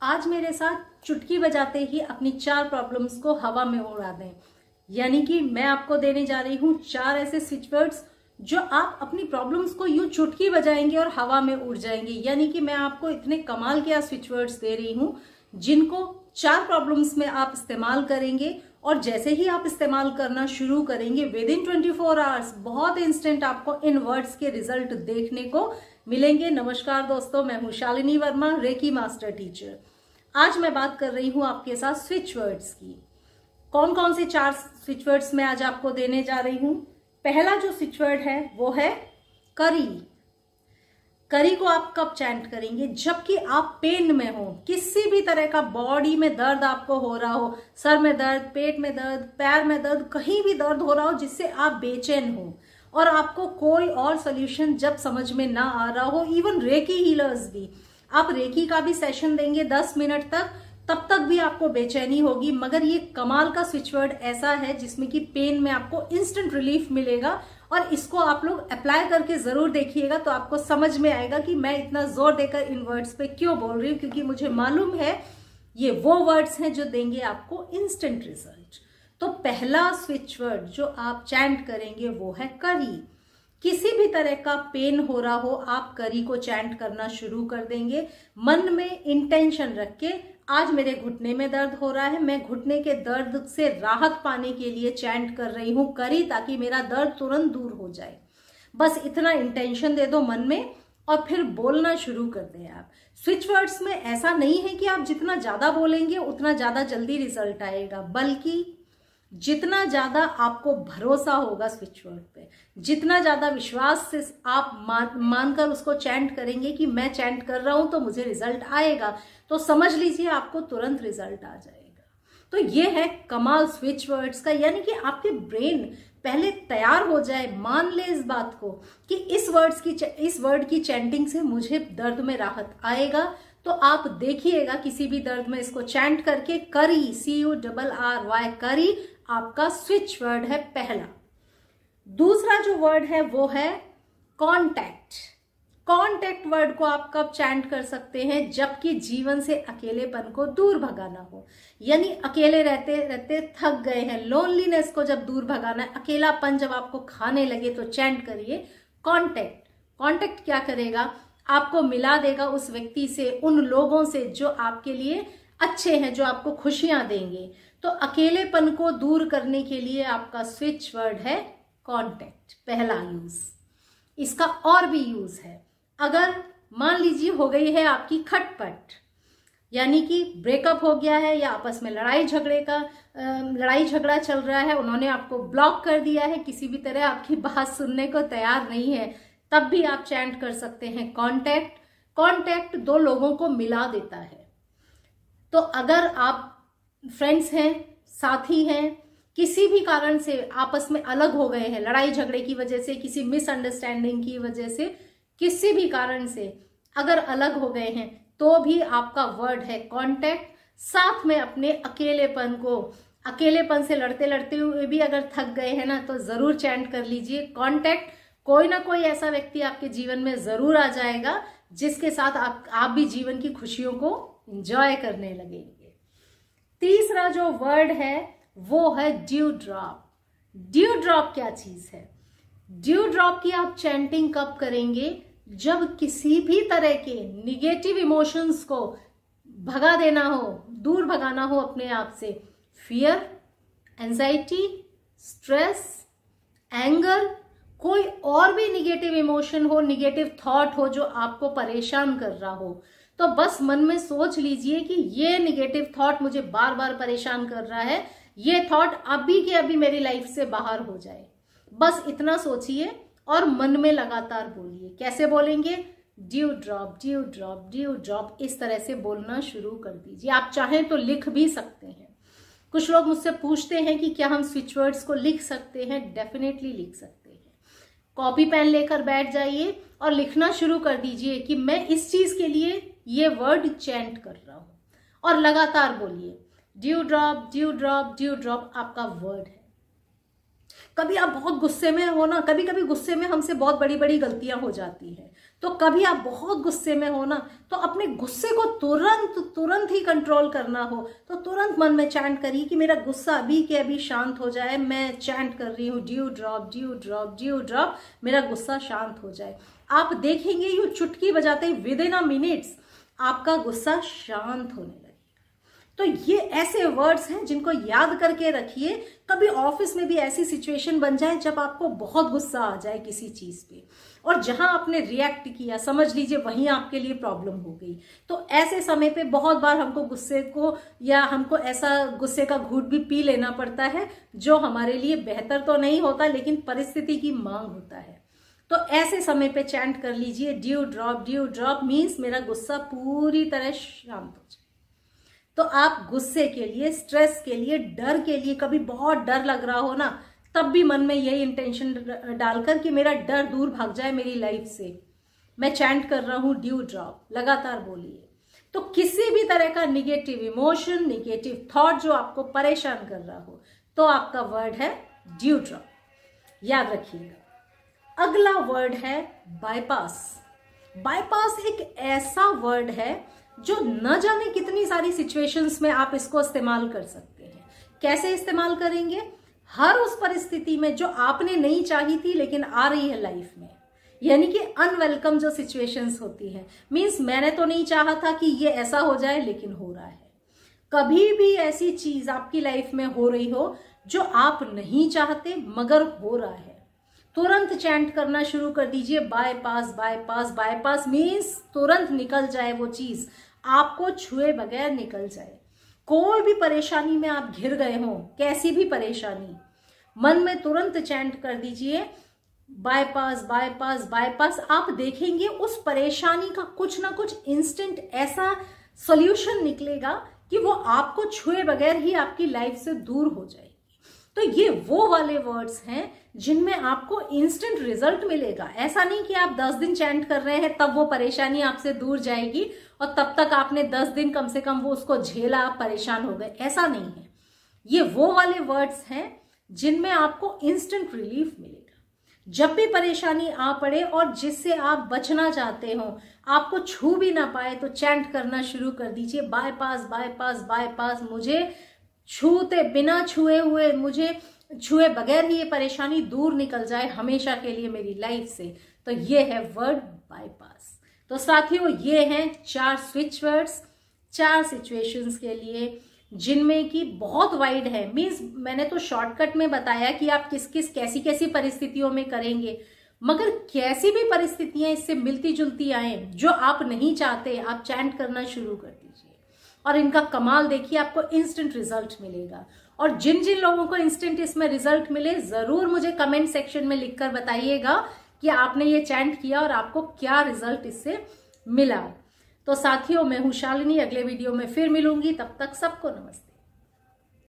आज मेरे साथ चुटकी बजाते ही अपनी 4 प्रॉब्लम्स को हवा में उड़ा दें। यानी कि मैं आपको देने जा रही हूं 4 ऐसे स्विच वर्ड्स जो आप अपनी प्रॉब्लम्स को यूं चुटकी बजाएंगे और हवा में उड़ जाएंगे। यानी कि मैं आपको इतने कमाल के स्विच वर्ड्स दे रही हूं जिनको 4 प्रॉब्लम्स में आप इस्तेमाल करेंगे और जैसे ही आप इस्तेमाल करना शुरू करेंगे विद इन 24 आवर्स बहुत इंस्टेंट आपको इन वर्ड्स के रिजल्ट देखने को मिलेंगे। नमस्कार दोस्तों, मैं हूं Shalini Verma, reiki master teacher. आज मैं बात कर रही हूं आपके साथ स्विच वर्ड्स की। कौन कौन से 4 स्विच वर्ड्स मैं आज आपको देने जा रही हूं। पहला जो स्विच वर्ड है वो है करी। करी को आप कब चैंट करेंगे? जबकि आप पेन में हो, किसी भी तरह का बॉडी में दर्द आपको हो रहा हो, सर में दर्द, पेट में दर्द, पैर में दर्द, कहीं भी दर्द हो रहा हो जिससे आप बेचैन हो और आपको कोई और सोल्यूशन जब समझ में ना आ रहा हो। इवन रेकी हीलर्स भी, आप रेकी का भी सेशन देंगे 10 मिनट तक, तब तक भी आपको बेचैनी होगी। मगर ये कमाल का स्विच वर्ड ऐसा है जिसमें कि पेन में आपको इंस्टेंट रिलीफ मिलेगा और इसको आप लोग अप्लाई करके जरूर देखिएगा तो आपको समझ में आएगा कि मैं इतना जोर देकर इन वर्ड्स पे क्यों बोल रही हूँ, क्योंकि मुझे मालूम है ये वो वर्ड्स हैं जो देंगे आपको इंस्टेंट रिजल्ट। तो पहला स्विच वर्ड जो आप चैंट करेंगे वो है करी। किसी भी तरह का पेन हो रहा हो, आप करी को चैंट करना शुरू कर देंगे। मन में इंटेंशन रख के, आज मेरे घुटने में दर्द हो रहा है, मैं घुटने के दर्द से राहत पाने के लिए चैंट कर रही हूं करी, ताकि मेरा दर्द तुरंत दूर हो जाए। बस इतना इंटेंशन दे दो मन में और फिर बोलना शुरू कर दें आप। स्विच वर्ड्स में ऐसा नहीं है कि आप जितना ज्यादा बोलेंगे उतना ज्यादा जल्दी रिजल्ट आएगा, बल्कि जितना ज्यादा आपको भरोसा होगा स्विच वर्ड पे, जितना ज्यादा विश्वास से आप मानकर उसको चैंट करेंगे कि मैं चैंट कर रहा हूं तो मुझे रिजल्ट आएगा, तो समझ लीजिए आपको तुरंत रिजल्ट आ जाएगा। तो ये है कमाल स्विच वर्ड्स का। यानी कि आपके ब्रेन पहले तैयार हो जाए, मान ले इस बात को कि इस वर्ड की चैंटिंग से मुझे दर्द में राहत आएगा। तो आप देखिएगा किसी भी दर्द में इसको चैंट करके, करी, CURRY, करी आपका स्विच वर्ड है पहला। दूसरा जो वर्ड है वो है कांटेक्ट। कांटेक्ट वर्ड को आप कब चैंट कर सकते हैं? जबकि जीवन से अकेलेपन को दूर भगाना हो। यानी अकेले रहते रहते थक गए हैं, लोनलीनेस को जब दूर भगाना है, अकेलापन जब आपको खाने लगे तो चैंट करिए कांटेक्ट। कांटेक्ट क्या करेगा? आपको मिला देगा उस व्यक्ति से, उन लोगों से जो आपके लिए अच्छे हैं, जो आपको खुशियां देंगे। तो अकेलेपन को दूर करने के लिए आपका स्विच वर्ड है कांटेक्ट, पहला यूज। इसका और भी यूज है। अगर मान लीजिए हो गई है आपकी खटपट, यानी कि ब्रेकअप हो गया है या आपस में लड़ाई झगड़ा चल रहा है, उन्होंने आपको ब्लॉक कर दिया है, किसी भी तरह आपकी बात सुनने को तैयार नहीं है, तब भी आप चैंट कर सकते हैं कांटेक्ट। कांटेक्ट 2 लोगों को मिला देता है। तो अगर आप फ्रेंड्स हैं, साथी हैं, किसी भी कारण से आपस में अलग हो गए हैं, लड़ाई झगड़े की वजह से, किसी मिसअंडरस्टैंडिंग की वजह से, किसी भी कारण से अगर अलग हो गए हैं, तो भी आपका वर्ड है कांटेक्ट। साथ में अपने अकेलेपन से लड़ते लड़ते हुए भी अगर थक गए हैं ना, तो जरूर चैंट कर लीजिए कांटेक्ट। कोई ना कोई ऐसा व्यक्ति आपके जीवन में जरूर आ जाएगा जिसके साथ आप भी जीवन की खुशियों को एंजॉय करने लगेंगे। तीसरा जो वर्ड है वो है ड्यू ड्रॉप। ड्यू ड्रॉप क्या चीज है? ड्यू ड्रॉप की आप चैंटिंग कब करेंगे? जब किसी भी तरह के निगेटिव इमोशंस को भगा देना हो, दूर भगाना हो अपने आप से। फियर, एंजाइटी, स्ट्रेस, एंगर, कोई और भी निगेटिव इमोशन हो, निगेटिव थॉट हो जो आपको परेशान कर रहा हो, तो बस मन में सोच लीजिए कि ये निगेटिव थॉट मुझे बार बार परेशान कर रहा है, ये थॉट अभी के अभी मेरी लाइफ से बाहर हो जाए। बस इतना सोचिए और मन में लगातार बोलिए। कैसे बोलेंगे? Dew drop, dew drop, dew drop, इस तरह से बोलना शुरू कर दीजिए। आप चाहें तो लिख भी सकते हैं। कुछ लोग मुझसे पूछते हैं कि क्या हम स्विच वर्ड्स को लिख सकते हैं? डेफिनेटली लिख सकते हैं। कॉपी पेन लेकर बैठ जाइए और लिखना शुरू कर दीजिए कि मैं इस चीज के लिए ये वर्ड चैंट कर रहा हूं, और लगातार बोलिए। Dew drop, dew drop, dew drop आपका वर्ड है। कभी आप बहुत गुस्से में हो ना, कभी कभी गुस्से में हमसे बहुत बड़ी बड़ी गलतियां हो जाती हैं, तो कभी आप बहुत गुस्से में हो ना, तो अपने गुस्से को तुरंत ही कंट्रोल करना हो तो तुरंत मन में चैंट करिए कि मेरा गुस्सा अभी के अभी शांत हो जाए। मैं चैंट कर रही हूँ dew drop dew drop dew drop, मेरा गुस्सा शांत हो जाए। आप देखेंगे यू चुटकी बजाते ही विद इन अ मिनट्स आपका गुस्सा शांत होने लगेगा। तो ये ऐसे वर्ड्स हैं जिनको याद करके रखिए। कभी ऑफिस में भी ऐसी सिचुएशन बन जाए जब आपको बहुत गुस्सा आ जाए किसी चीज पे, और जहां आपने रिएक्ट किया समझ लीजिए वहीं आपके लिए प्रॉब्लम हो गई। तो ऐसे समय पे बहुत बार हमको गुस्से को या हमको ऐसा गुस्से का घूंट भी पी लेना पड़ता है जो हमारे लिए बेहतर तो नहीं होता, लेकिन परिस्थिति की मांग होता है। तो ऐसे समय पे चैंट कर लीजिए ड्यू ड्रॉप मीन्स मेरा गुस्सा पूरी तरह शांत हो जाए। तो आप गुस्से के लिए, स्ट्रेस के लिए, डर के लिए, कभी बहुत डर लग रहा हो ना, तब भी मन में यही इंटेंशन डालकर कि मेरा डर दूर भाग जाए मेरी लाइफ से, मैं चैंट कर रहा हूं ड्यू ड्रॉप, लगातार बोलिए। तो किसी भी तरह का निगेटिव इमोशन, निगेटिव थॉट जो आपको परेशान कर रहा हो, तो आपका वर्ड है ड्यू ड्रॉप, याद रखिएगा। अगला वर्ड है बाईपास। बाईपास एक ऐसा वर्ड है जो न जाने कितनी सारी सिचुएशंस में आप इसको इस्तेमाल कर सकते हैं। कैसे इस्तेमाल करेंगे? हर उस परिस्थिति में जो आपने नहीं चाही थी लेकिन आ रही है लाइफ में, यानी कि अनवेलकम जो सिचुएशंस होती है, मीन्स मैंने तो नहीं चाहा था कि ये ऐसा हो जाए लेकिन हो रहा है। कभी भी ऐसी चीज आपकी लाइफ में हो रही हो जो आप नहीं चाहते मगर हो रहा है, तुरंत चैंट करना शुरू कर दीजिए बाईपास बाईपास बाईपास, मीन्स तुरंत निकल जाए वो चीज, आपको छुए बगैर निकल जाए। कोई भी परेशानी में आप घिर गए हो, कैसी भी परेशानी, मन में तुरंत चैंट कर दीजिए बाईपास बाईपास बाईपास। आप देखेंगे उस परेशानी का कुछ ना कुछ इंस्टेंट ऐसा सॉल्यूशन निकलेगा कि वो आपको छुए बगैर ही आपकी लाइफ से दूर हो जाएगी। तो ये वो वाले वर्ड्स हैं जिनमें आपको इंस्टेंट रिजल्ट मिलेगा। ऐसा नहीं कि आप 10 दिन चैंट कर रहे हैं तब वो परेशानी आपसे दूर जाएगी और तब तक आपने 10 दिन कम से कम वो उसको झेला, आप परेशान हो गए, ऐसा नहीं है। ये वो वाले वर्ड्स हैं जिनमें आपको इंस्टेंट रिलीफ मिलेगा। जब भी परेशानी आ पड़े और जिससे आप बचना चाहते हो, आपको छू भी ना पाए, तो चैंट करना शुरू कर दीजिए बाईपास बाईपास बाईपास। मुझे छूते बिना छुए हुए, मुझे छुए बगैर ही ये परेशानी दूर निकल जाए हमेशा के लिए मेरी लाइफ से। तो ये है वर्ड बाईपास। तो साथियों, ये हैं 4 स्विच वर्ड्स 4 सिचुएशंस के लिए, जिनमें कि बहुत वाइड है। मीन्स मैंने तो शॉर्टकट में बताया कि आप किस किस कैसी कैसी परिस्थितियों में करेंगे, मगर कैसी भी परिस्थितियां इससे मिलती जुलती आए जो आप नहीं चाहते, आप चैंट करना शुरू कर दीजिए और इनका कमाल देखिए, आपको इंस्टेंट रिजल्ट मिलेगा। और जिन जिन लोगों को इंस्टेंट इसमें रिजल्ट मिले, जरूर मुझे कमेंट सेक्शन में लिखकर बताइएगा कि आपने ये चैंट किया और आपको क्या रिजल्ट इससे मिला। तो साथियों, मैं हूं शालिनी, अगले वीडियो में फिर मिलूंगी, तब तक सबको नमस्ते।